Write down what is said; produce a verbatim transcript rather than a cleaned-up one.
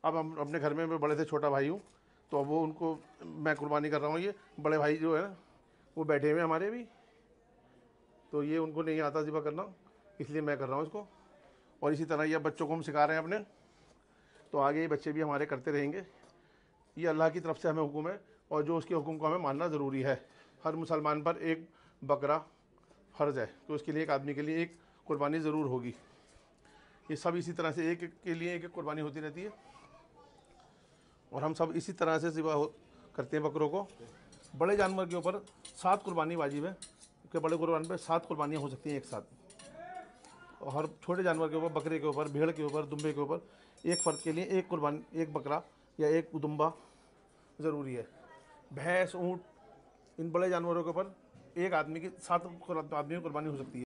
अब हम अपने घर में मैं बड़े से छोटा भाई हूँ, तो अब वो उनको मैं कुर्बानी कर रहा हूँ। ये बड़े भाई जो है ना वो बैठे हुए हमारे भी, तो ये उनको नहीं आता ज़िबा करना, इसलिए मैं कर रहा हूँ इसको। और इसी तरह ये बच्चों को हम सिखा रहे हैं अपने, तो आगे ये बच्चे भी हमारे करते रहेंगे। ये अल्लाह की तरफ से हमें हुक्म है, और जो उसके हुक्म को हमें मानना ज़रूरी है। हर मुसलमान पर एक बकरा फ़र्ज़ है, तो उसके लिए एक आदमी के लिए एक कुर्बानी ज़रूर होगी। ये सब इसी तरह से एक एक के लिए एक एक कुर्बानी होती रहती है, और हम सब इसी तरह से ज़िबा करते हैं बकरों को। बड़े जानवर के ऊपर सात कुर्बानी वाजिब है, क्योंकि बड़े कुर्बानी पर सात कुर्बानियाँ हो सकती हैं एक साथ। और हर छोटे जानवर के ऊपर, बकरे के ऊपर, भेड़ के ऊपर, दुम्बे के ऊपर एक फ़र्द के लिए एक कुर्बानी, एक बकरा या एक दुम्बा ज़रूरी है। भैंस, ऊँट, इन बड़े जानवरों के ऊपर एक आदमी की सात आदमी की कुर्बानी हो सकती है।